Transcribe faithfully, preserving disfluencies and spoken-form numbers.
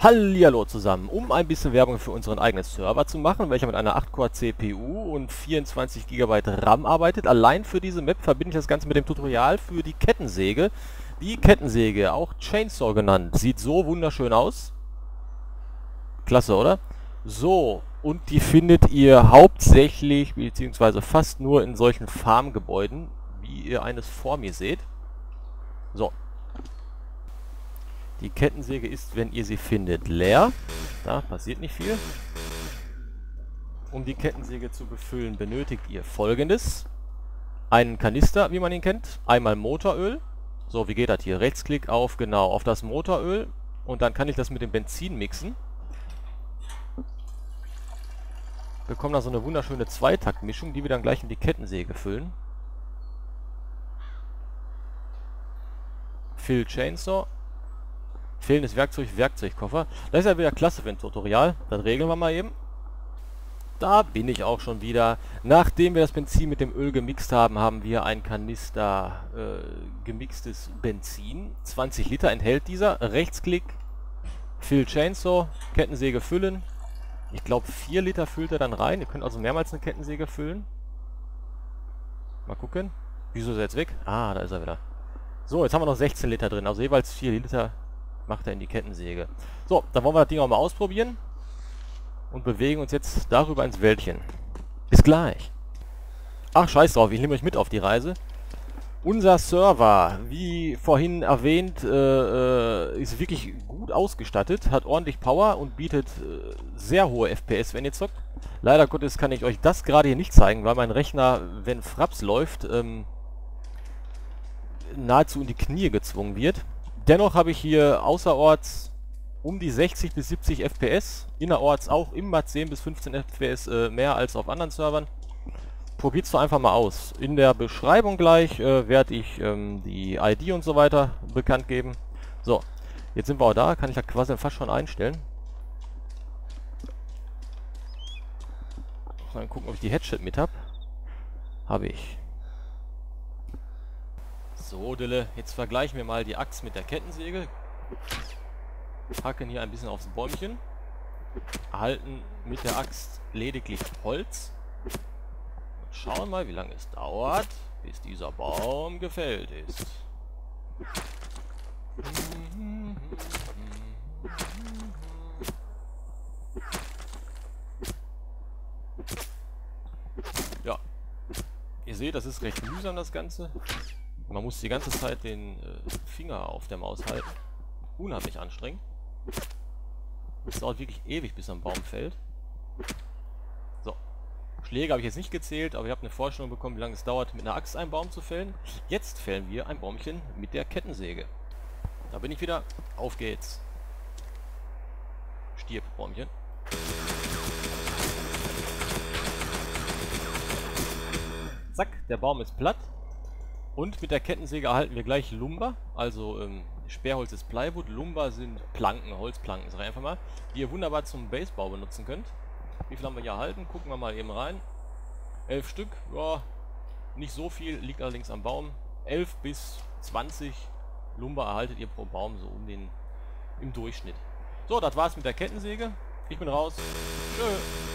Hallihallo zusammen, um ein bisschen Werbung für unseren eigenen Server zu machen, welcher mit einer acht Core C P U und vierundzwanzig Gigabyte RAM arbeitet. Allein für diese Map verbinde ich das Ganze mit dem Tutorial für die Kettensäge. Die Kettensäge, auch Chainsaw genannt, sieht so wunderschön aus. Klasse, oder? So, und die findet ihr hauptsächlich, beziehungsweise fast nur in solchen Farmgebäuden, wie ihr eines vor mir seht. So. Die Kettensäge ist, wenn ihr sie findet, leer. Da passiert nicht viel. Um die Kettensäge zu befüllen, benötigt ihr Folgendes. Einen Kanister, wie man ihn kennt. Einmal Motoröl. So, wie geht das hier? Rechtsklick auf, genau, auf das Motoröl. Und dann kann ich das mit dem Benzin mixen. Bekommen da so eine wunderschöne Zweitaktmischung, die wir dann gleich in die Kettensäge füllen. Fill Chainsaw. Fehlendes Werkzeug, Werkzeugkoffer. Das ist ja wieder klasse für ein Tutorial. Das regeln wir mal eben. Da bin ich auch schon wieder. Nachdem wir das Benzin mit dem Öl gemixt haben, haben wir ein Kanister äh, gemixtes Benzin. zwanzig Liter enthält dieser. Rechtsklick, Fill Chainsaw, Kettensäge füllen. Ich glaube vier Liter füllt er dann rein. Ihr könnt also mehrmals eine Kettensäge füllen. Mal gucken. Wieso ist er jetzt weg? Ah, da ist er wieder. So, jetzt haben wir noch sechzehn Liter drin. Also jeweils vier Liter macht er in die Kettensäge. So, dann wollen wir das Ding auch mal ausprobieren. Und bewegen uns jetzt darüber ins Wäldchen. Bis gleich. Ach, scheiß drauf, ich nehme euch mit auf die Reise. Unser Server, wie vorhin erwähnt, äh, ist wirklich gut ausgestattet, hat ordentlich Power und bietet äh, sehr hohe F P S, wenn ihr zockt. Leider Gottes kann ich euch das gerade hier nicht zeigen, weil mein Rechner, wenn Fraps läuft, ähm, nahezu in die Knie gezwungen wird. Dennoch habe ich hier außerorts um die sechzig bis siebzig F P S, innerorts auch immer zehn bis fünfzehn F P S äh, mehr als auf anderen Servern. Probiert es doch einfach mal aus. In der Beschreibung gleich äh, werde ich ähm, die I D und so weiter bekannt geben. So, jetzt sind wir auch da, kann ich ja quasi fast schon einstellen. Mal gucken, ob ich die Headset mit habe. Habe ich. So, Dille, jetzt vergleichen wir mal die Axt mit der Kettensäge. Hacken hier ein bisschen aufs Bäumchen. Erhalten mit der Axt lediglich Holz. Und schauen mal, wie lange es dauert, bis dieser Baum gefällt ist. Ja. Ihr seht, das ist recht mühsam, das Ganze. Man muss die ganze Zeit den äh, Finger auf der Maus halten. Unheimlich anstrengend. Es dauert wirklich ewig, bis ein Baum fällt. So. Schläge habe ich jetzt nicht gezählt, aber ihr habt eine Vorstellung bekommen, wie lange es dauert, mit einer Axt einen Baum zu fällen. Jetzt fällen wir ein Baumchen mit der Kettensäge. Da bin ich wieder. Auf geht's. Stirb, Baumchen. Zack, der Baum ist platt. Und mit der Kettensäge erhalten wir gleich Lumber, also ähm, Sperrholz ist Plywood, Lumber sind Planken, Holzplanken, sag ich einfach mal, die ihr wunderbar zum Basebau benutzen könnt. Wie viel haben wir hier erhalten? Gucken wir mal eben rein. Elf Stück, ja, nicht so viel, liegt allerdings am Baum. Elf bis zwanzig Lumber erhaltet ihr pro Baum, so um den, im Durchschnitt. So, das war's mit der Kettensäge. Ich bin raus. Tschö.